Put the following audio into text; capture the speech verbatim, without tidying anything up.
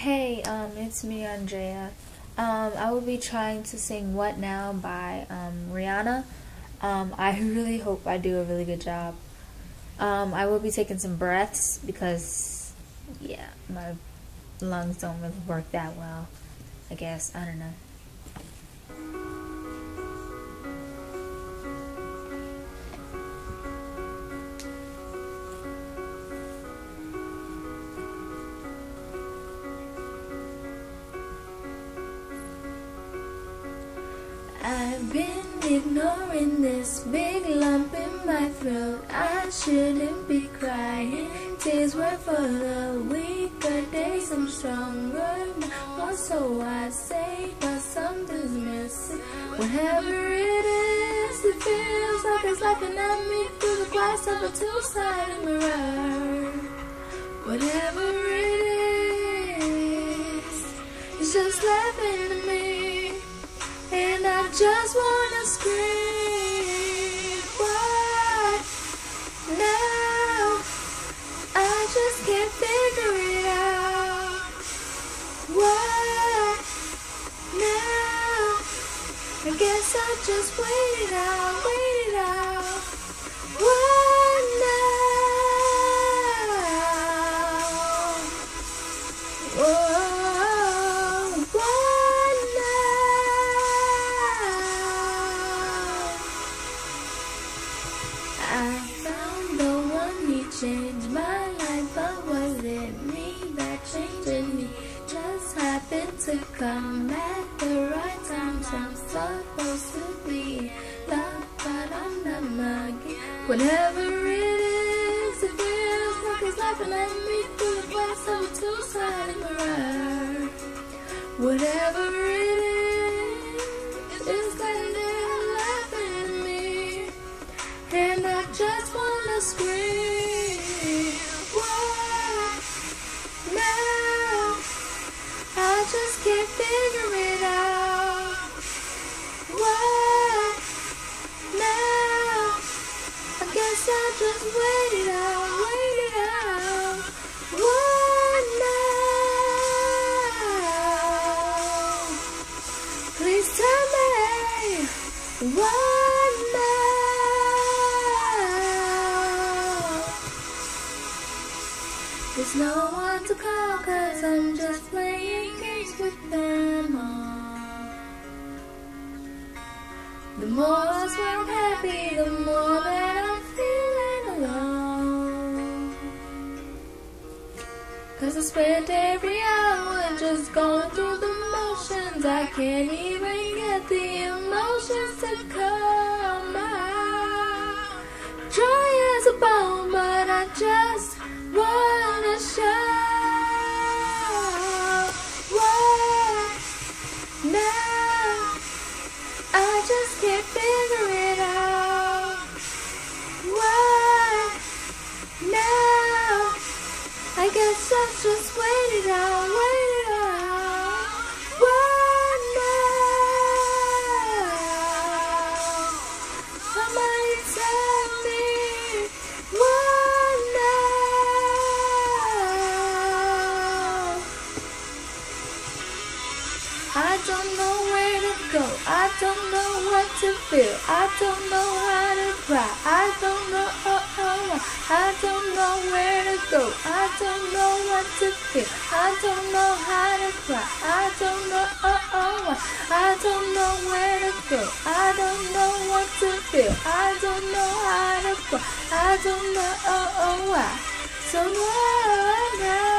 Hey, um, it's me, Andrea. Um, I will be trying to sing "What Now" by um, Rihanna. Um, I really hope I do a really good job. Um, I will be taking some breaths because, yeah, my lungs don't really work that well. I guess I don't know. I've been ignoring this big lump in my throat. I shouldn't be crying. Tears were for the weaker days. I'm stronger now, so I say, but something's missing. Whatever it is, it feels like it's laughing at me through the glass of a two-sided mirror. Whatever it is, it's just laughing at me. And I just wanna scream, what now? I just can't figure it out. What now? I guess I'll just wait it out, wait it out. What now? Whoa. I found the one, he changed my life, but was it me that changed me? Just happened to come at the right time, so I'm supposed to be loved, but I'm not mugging. Whatever it is, it feels like it's laughing at me through the glass of a two-sided mirror. Whatever it is, it's like they're laughing at me. And I just wanna scream, what now? I just can't figure it out. What now? I guess I'll just wait it out, wait it out. What now? Please tell me, what now? There's no one to call, cause I'm just playing games with them all. The more I swear I'm happy, the more that I'm feeling alone. Cause I spent every hour just going through the motions. I can't even get the emotions to come out. Joy is a bone, but I just wanna shout. What now? I just can't figure it out. What now? I guess I'll just wait it out, wait it out. What now? Somebody tell me, what now? I don't know where to go, I don't know what to feel, I don't know how to cry, I don't know, oh, oh, I don't know where to go, I don't know what to feel, I don't know how to cry, I don't know, oh, oh, I don't know where to go, I don't know what to feel, I don't know how to cry, I don't know, oh, oh, why, so what now?